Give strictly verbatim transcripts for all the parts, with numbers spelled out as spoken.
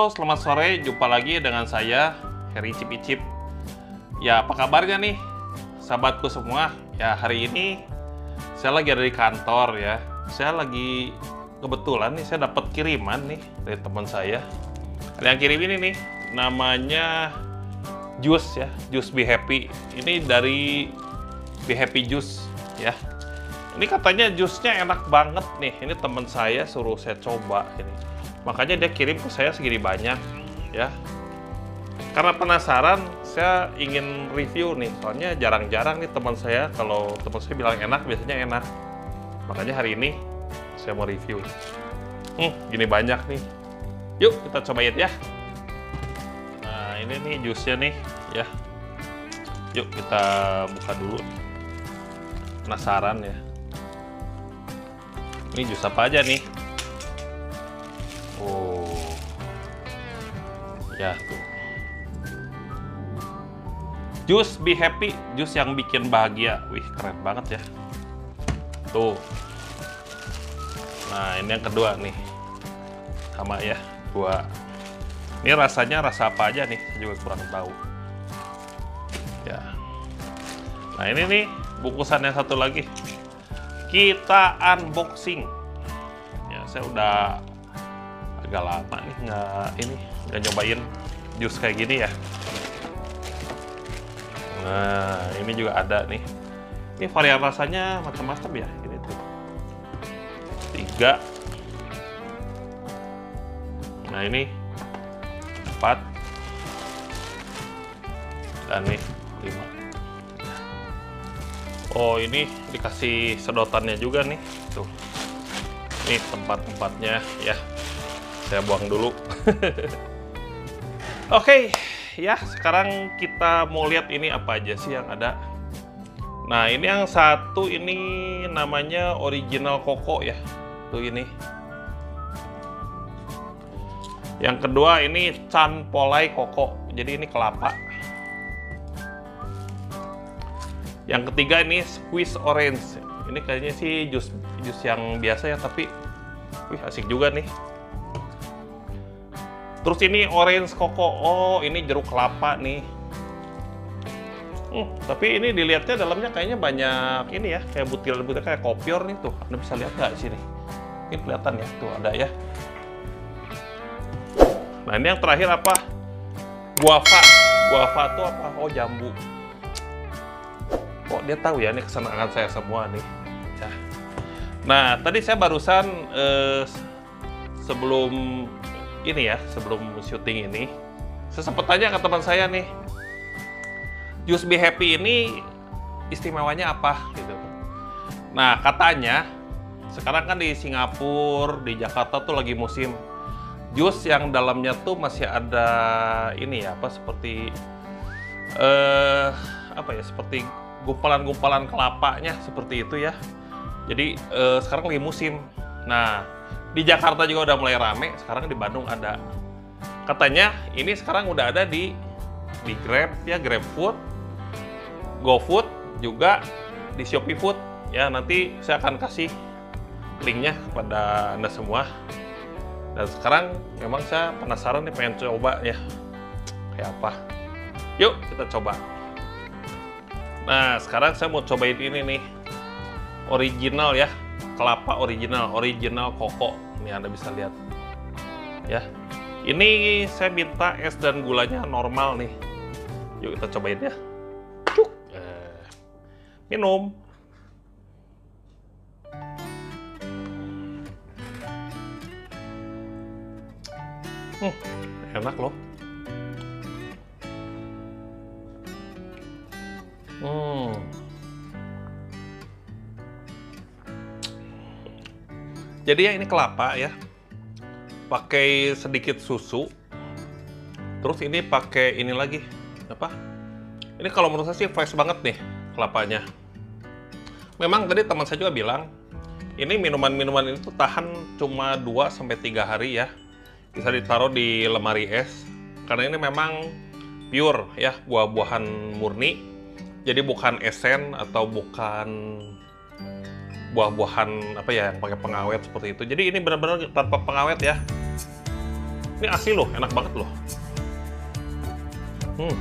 Halo, selamat sore. Jumpa lagi dengan saya, Heri Icip-Icip. Ya, apa kabarnya nih, sahabatku semua? Ya, hari ini saya lagi ada di kantor ya. Saya lagi kebetulan nih, saya dapat kiriman nih dari teman saya. Ada yang kirim ini nih, namanya jus ya, jus Be Happy. Ini dari Be Happy Juice ya. Ini katanya jusnya enak banget nih. Ini teman saya suruh saya coba ini. Makanya dia kirim ke saya segini banyak ya. Karena penasaran, saya ingin review nih. Soalnya jarang-jarang nih teman saya, kalau teman saya bilang enak, biasanya enak. Makanya hari ini saya mau review. Hmm, gini banyak nih. Yuk kita cobain ya. Nah ini nih jusnya nih ya. Yuk kita buka dulu. Penasaran ya. Ini jus apa aja nih? Oh, ya tuh. Jus Be Happy, jus yang bikin bahagia. Wih, keren banget ya. Tuh. Nah, ini yang kedua nih. Sama ya, dua. Ini rasanya rasa apa aja nih? Saya juga kurang tahu. Ya. Nah, ini nih bungkusan yang satu lagi. Kita unboxing. Ya, saya udah agak lama nih nggak ini nggak nyobain jus kayak gini ya. Nah ini juga ada nih. Ini varian rasanya macam-macam ya. Ini tuh tiga. Nah ini empat dan nih lima. Oh ini dikasih sedotannya juga nih. Tuh. Ini tempat-tempatnya ya. Saya buang dulu. Oke, okay, ya sekarang kita mau lihat ini apa aja sih yang ada. Nah ini yang satu ini namanya original koko ya. Tuh ini. Yang kedua ini Chan Polai koko. Jadi ini kelapa. Yang ketiga ini squeeze orange. Ini kayaknya sih jus jus yang biasa ya, tapi wih asik juga nih. Terus ini orange koko. Oh, ini jeruk kelapa nih. Hmm, tapi ini dilihatnya dalamnya kayaknya banyak ini ya, kayak butiran-butiran kayak kopior nih tuh. Anda bisa lihat nggak di sini? Ini kelihatan ya, tuh ada ya. Nah, ini yang terakhir apa? Guava. Guava tuh apa? Oh, jambu. Kok dia tahu ya, ini kesenangan saya semua nih. Ya. Nah, tadi saya barusan eh, sebelum ini ya, sebelum syuting ini, saya sempat tanya ke teman saya nih, jus Be Happy ini istimewanya apa gitu. Nah katanya sekarang kan di Singapura, di Jakarta tuh lagi musim jus yang dalamnya tuh masih ada ini ya, apa seperti eh apa ya, seperti gumpalan-gumpalan kelapanya seperti itu ya. Jadi eh, sekarang lagi musim. Nah di Jakarta juga udah mulai rame, sekarang di Bandung ada. Katanya ini sekarang udah ada di di Grab ya, GrabFood, GoFood, juga di Shopee Food. Ya nanti saya akan kasih linknya kepada Anda semua. Dan sekarang memang saya penasaran nih, pengen coba ya kayak apa. Yuk kita coba. Nah sekarang saya mau cobain ini nih, original ya, kelapa original, original koko. Ini Anda bisa lihat ya. Ini saya minta es dan gulanya normal nih. Yuk kita cobain ya. Cuk. Eh, minum. Hmm, enak loh. Hmm. Jadi ya ini kelapa ya, pakai sedikit susu, terus ini pakai ini lagi apa? Ini kalau menurut saya sih fresh banget nih kelapanya. Memang tadi teman saya juga bilang, ini minuman-minuman itu tahan cuma dua sampai tiga hari ya, bisa ditaruh di lemari es, karena ini memang pure ya, buah-buahan murni, jadi bukan esen atau bukan buah-buahan apa ya yang pakai pengawet seperti itu. Jadi ini benar-benar tanpa pengawet ya. Ini asli loh, enak banget loh. Hmm.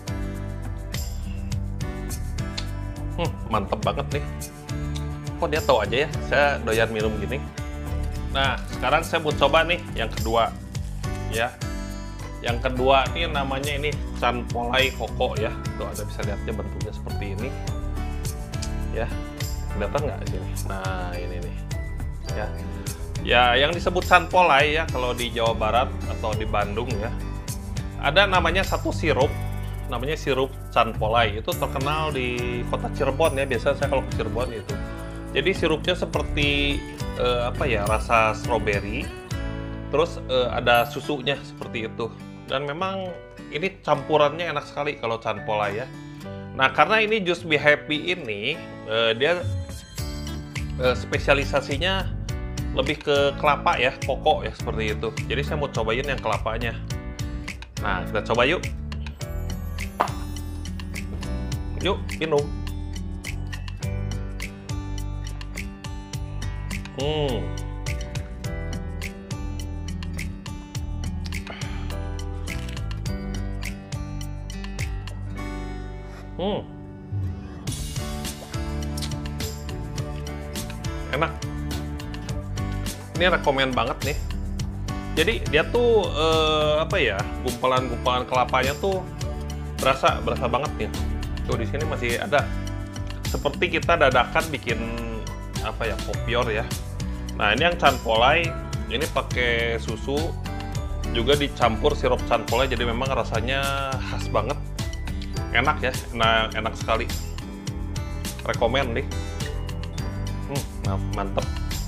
Hmm, mantep banget nih. Kok dia tahu aja ya, saya doyan minum gini. Nah, sekarang saya mau coba nih yang kedua. Ya. Yang kedua ini namanya ini Canpolai Koko ya. Tuh, Anda bisa lihatnya bentuknya seperti ini. Ya. Kelihatan nggak di sini? Nah, ini nih. Ya. Ya, yang disebut Canpolai ya kalau di Jawa Barat atau di Bandung ya. Ada namanya satu sirup, namanya sirup Canpolai. Itu terkenal di kota Cirebon ya. Biasa saya kalau ke Cirebon itu. Jadi sirupnya seperti eh, apa ya, rasa stroberi. Terus eh, ada susunya seperti itu. Dan memang ini campurannya enak sekali kalau Canpolai ya. Nah, karena ini Just Be Happy ini eh, dia eh, spesialisasinya lebih ke kelapa ya, koko ya seperti itu. Jadi saya mau cobain yang kelapanya. Nah, kita coba yuk. Yuk, minum. Hmm. Hmm. Enak. Ini rekomen banget nih. Jadi dia tuh eh, apa ya, gumpalan-gumpalan kelapanya tuh berasa berasa banget nih. Tuh di sini masih ada. Seperti kita dadakan bikin apa ya, kopior ya. Nah, ini yang Canpolai ini pakai susu juga dicampur sirup Canpolai, jadi memang rasanya khas banget. Enak ya, enak, enak sekali. Rekomen nih. Hmm, mantep.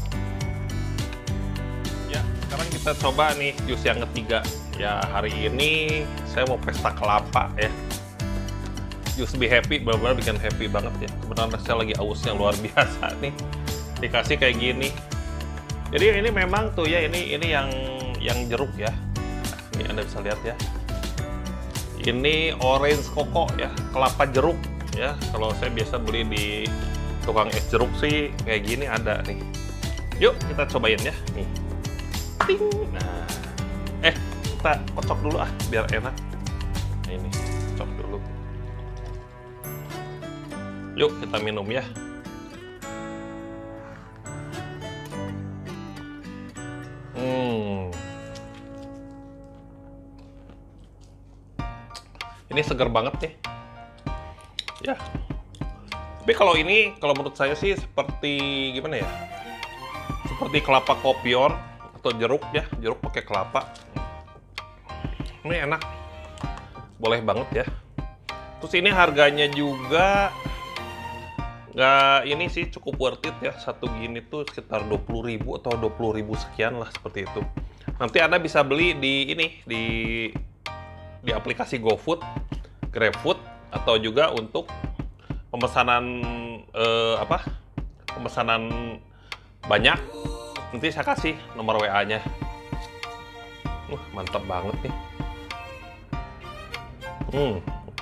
Sekarang kita coba nih jus yang ketiga. Ya, hari ini saya mau pesta kelapa ya. Just Be Happy, benar-benar bikin happy banget ya. Kebetulan saya lagi ausnya luar biasa nih. Dikasih kayak gini. Jadi ini memang tuh ya, ini ini yang yang jeruk ya. Ini Anda bisa lihat ya. Ini orange koko ya, kelapa jeruk ya. Kalau saya biasa beli di tukang es jeruk sih kayak gini ada nih. Yuk kita cobain ya. Nih. Ting. Nah, eh kita kocok dulu ah biar enak. Nah, ini kocok dulu. Yuk kita minum ya. Hmm. Ini segar banget nih. Ya. Tapi kalau ini, kalau menurut saya sih seperti gimana ya? Seperti kelapa kopior atau jeruk ya, jeruk pakai kelapa. Ini enak, boleh banget ya. Terus ini harganya juga nggak ini sih, cukup worth it ya. Satu gini tuh sekitar dua puluh ribu atau dua puluh ribu sekian lah seperti itu. Nanti Anda bisa beli di ini di di aplikasi GoFood, GrabFood, atau juga untuk pemesanan eh, apa? Pemesanan banyak. Nanti saya kasih nomor W A-nya. Uh, mantap banget nih. Hmm.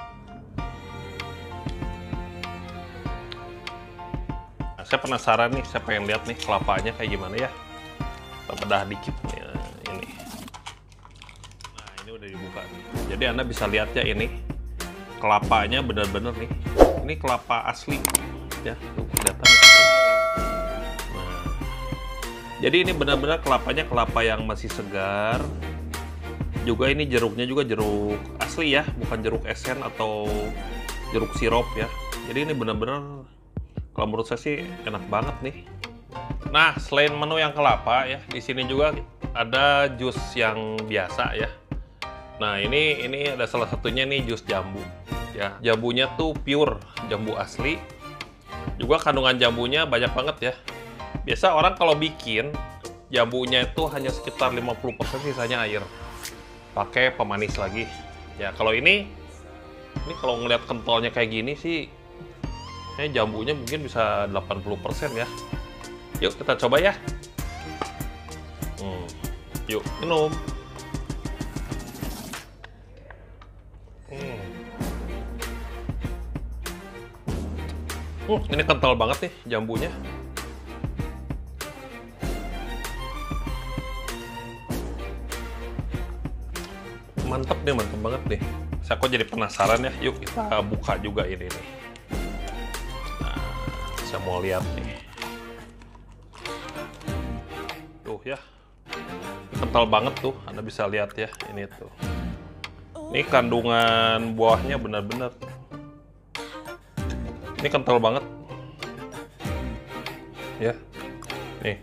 Nah, saya penasaran nih, saya pengen lihat nih kelapanya kayak gimana ya. Kita bedah dikit nih, ini. Nah, ini udah dibuka nih. Jadi Anda bisa lihat ya, ini kelapanya bener-bener nih. Ini kelapa asli ya, tuh kelihatan. Jadi ini benar-benar kelapanya kelapa yang masih segar. Juga ini jeruknya juga jeruk asli ya, bukan jeruk esen atau jeruk sirup ya. Jadi ini benar-benar kalau menurut saya sih enak banget nih. Nah, selain menu yang kelapa ya, di sini juga ada jus yang biasa ya. Nah, ini ini ada salah satunya nih jus jambu. Ya, jambunya tuh pure, jambu asli. Juga kandungan jambunya banyak banget ya. Biasa orang kalau bikin jambunya itu hanya sekitar lima puluh persen, sisanya air. Pakai pemanis lagi. Ya, kalau ini ini kalau ngeliat kentalnya kayak gini sih, kayaknya jambunya mungkin bisa delapan puluh persen ya. Yuk kita coba ya. Hmm. Yuk minum. Hmm. Uh, ini kental banget nih jambunya. mantep nih, mantep banget nih. Saya kok jadi penasaran ya. Yuk kita buka juga ini nih. Nah, saya mau lihat nih. Tuh ya, kental banget tuh. Anda bisa lihat ya, ini tuh. Ini kandungan buahnya benar-benar. Ini kental banget. Ya, nih.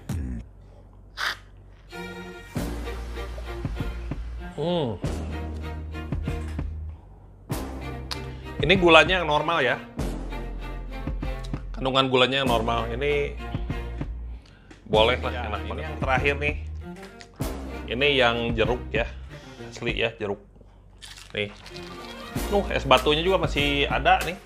Hmm. Ini gulanya yang normal ya. Kandungan gulanya yang normal. Ini boleh lah, ya, enak banget. Yang terakhir nih. Ini yang jeruk ya. Asli ya, jeruk. Nih. Nuh, es batunya juga masih ada nih.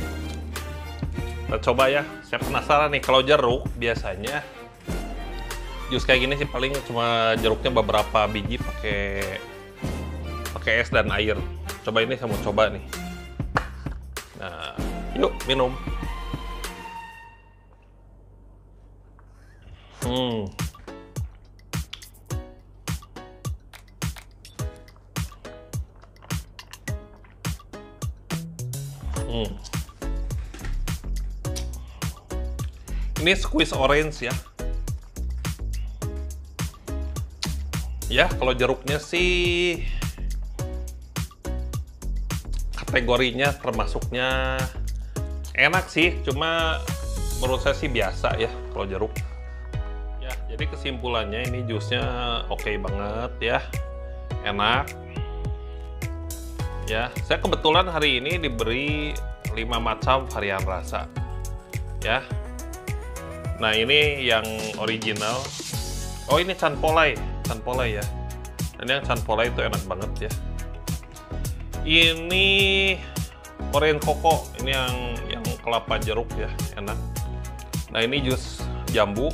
Kita coba ya. Saya penasaran nih, kalau jeruk biasanya jus kayak gini sih paling cuma jeruknya beberapa biji pakai pakai es dan air. Coba ini saya mau coba nih. Nah, yuk minum. Hmm. Hmm. Ini squeeze orange ya. Ya, kalau jeruknya sih kategorinya termasuknya enak sih, cuma menurut saya sih biasa ya kalau jeruk. Ya, jadi kesimpulannya ini jusnya oke banget ya, enak. Ya, saya kebetulan hari ini diberi lima macam varian rasa. Ya. Nah, ini yang original. Oh, ini canpolai, canpolai ya. Ini yang canpolai itu enak banget ya. Ini orange coco, ini yang yang kelapa jeruk ya, enak. Nah, ini jus jambu.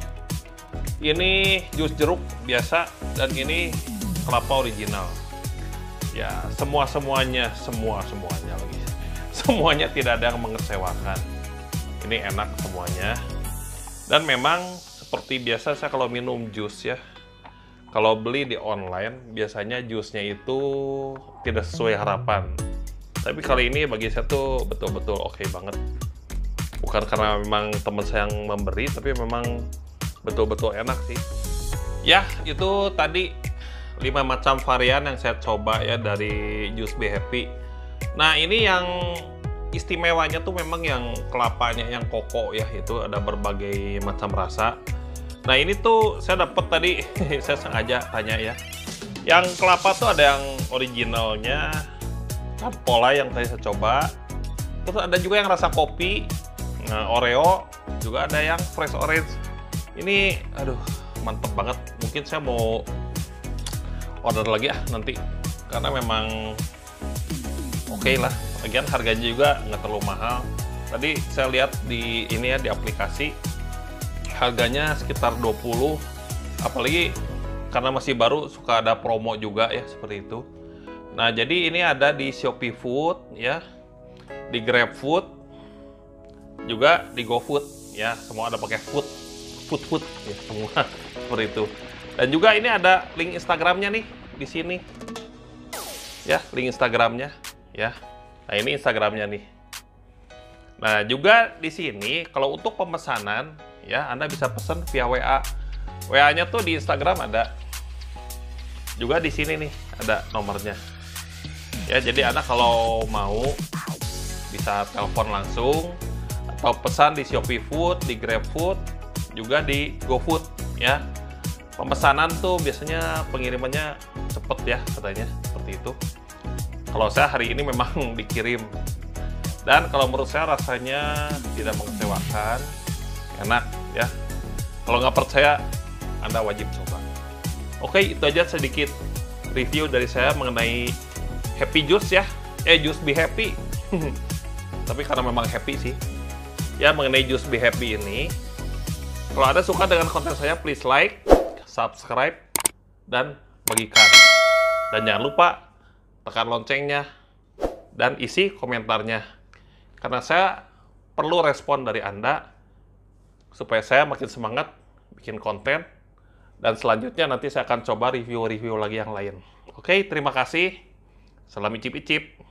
Ini jus jeruk biasa dan ini kelapa original. Ya, semua-semuanya, semua-semuanya lagi. Semuanya tidak ada yang mengecewakan. Ini enak semuanya. Dan memang seperti biasa saya kalau minum jus ya, kalau beli di online biasanya jusnya itu tidak sesuai harapan. Tapi kali ini bagi saya tuh betul-betul oke banget. Bukan karena memang teman saya yang memberi, tapi memang betul-betul enak sih. Ya, itu tadi lima macam varian yang saya coba ya dari Jus Be Happy. Nah, ini yang istimewanya tuh memang yang kelapanya yang koko ya, itu ada berbagai macam rasa. Nah, ini tuh saya dapat tadi saya sengaja tanya ya. Yang kelapa tuh ada yang originalnya canpolai yang tadi saya coba. Terus ada juga yang rasa kopi. Nah, Oreo juga ada yang fresh orange. Ini aduh, mantep banget. Mungkin saya mau order lagi ah nanti karena memang oke okay lah. Lagian harganya juga nggak terlalu mahal. Tadi saya lihat di ini ya di aplikasi harganya sekitar dua puluh. Apalagi karena masih baru suka ada promo juga ya seperti itu. Nah, jadi ini ada di Shopee Food ya, di GrabFood, juga di GoFood ya, semua ada pakai food, food food ya semua seperti itu. Dan juga ini ada link Instagramnya nih di sini ya, link Instagramnya ya. Nah, ini Instagramnya nih. Nah, juga di sini kalau untuk pemesanan ya, Anda bisa pesan via W A. W A-nya tuh di Instagram ada. Juga di sini nih ada nomornya. Ya, jadi Anda kalau mau bisa telepon langsung atau pesan di Shopee Food, di GrabFood, juga di GoFood ya. Pemesanan tuh biasanya pengirimannya cepet ya katanya, seperti itu. Kalau saya hari ini memang dikirim. Dan kalau menurut saya rasanya tidak mengecewakan, enak ya. Kalau nggak percaya, Anda wajib coba. Oke, itu aja sedikit review dari saya mengenai Happy Juice ya. Eh, Jus Be Happy. Tapi karena memang happy sih. Ya, mengenai Jus Be Happy ini. Kalau Anda suka dengan konten saya, please like, subscribe, dan bagikan. Dan jangan lupa tekan loncengnya dan isi komentarnya. Karena saya perlu respon dari Anda supaya saya makin semangat bikin konten Dan selanjutnya nanti saya akan coba review-review lagi yang lain. Oke, terima kasih. Salam icip-icip.